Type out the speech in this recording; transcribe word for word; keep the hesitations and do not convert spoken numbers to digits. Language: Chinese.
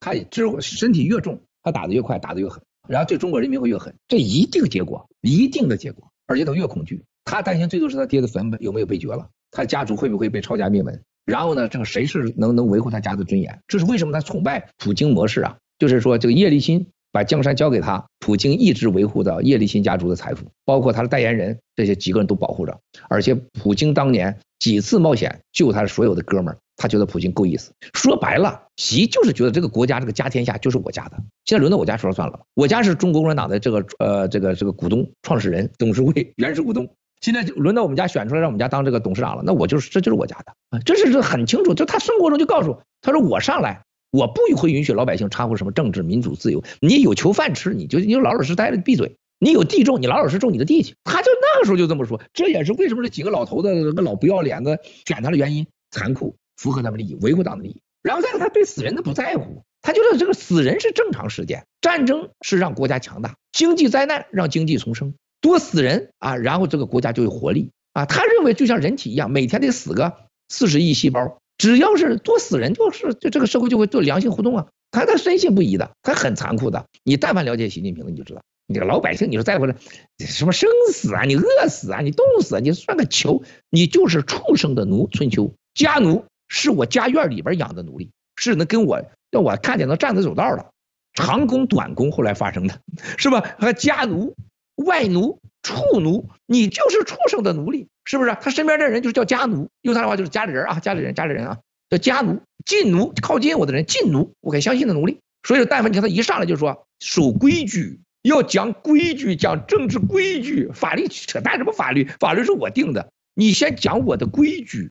他之后身体越重，他打得越快，打得越狠，然后对中国人民会越狠，这一定结果，一定的结果，而且他越恐惧。他担心最多是他爹的坟有没有被掘了，他家族会不会被抄家灭门。然后呢，这个谁是能能维护他家的尊严？这是为什么他崇拜普京模式啊？就是说，这个叶利钦把江山交给他，普京一直维护到叶利钦家族的财富，包括他的代言人，这些几个人都保护着。而且普京当年几次冒险救他所有的哥们儿，他觉得普京够意思。说白了，习就是觉得这个国家这个家天下就是我家的，现在轮到我家说了算了，我家是中国共产党的这个呃这个这个股东、创始人、董事会原始股东。现在就轮到我们家选出来让我们家当这个董事长了，那我就是这就是我家的啊，这是很清楚。就他生活中就告诉他说，我上来我不会允许老百姓掺和什么政治、民主、自由，你有求饭吃，你就你就老老实实待着闭嘴。你有地种，你老老实实种你的地去。他就那个时候就这么说，这也是为什么这几个老头子、这个老不要脸的选他的原因，残酷，符合他们利益，维护党的利益。然后再他对死人的不在乎，他觉得这个死人是正常事件，战争是让国家强大，经济灾难让经济重生。多死人啊，然后这个国家就有活力啊。他认为就像人体一样，每天得死个四十亿细胞，只要是多死人，就是就这个社会就会做良性互动啊。他他深信不疑的，他很残酷的。你但凡了解习近平，你就知道，你这个老百姓，你说在乎什么生死啊，你饿死啊，你冻死啊，你算个球，你就是畜生的奴。春秋家奴是我家院里边养的奴隶，是能跟我让我看见能站着走道的，长工短工后来发生的，是吧？和家奴。外奴、畜奴，你就是畜生的奴隶，是不是？他身边的人就叫家奴，用他的话就是家里人啊，家里人、家里人啊，叫家奴、近奴，靠近我的人，近奴，我很相信的奴隶。所以，但凡你看他一上来就说守规矩，要讲规矩，讲政治规矩，法律扯淡什么法律？法律是我定的，你先讲我的规矩，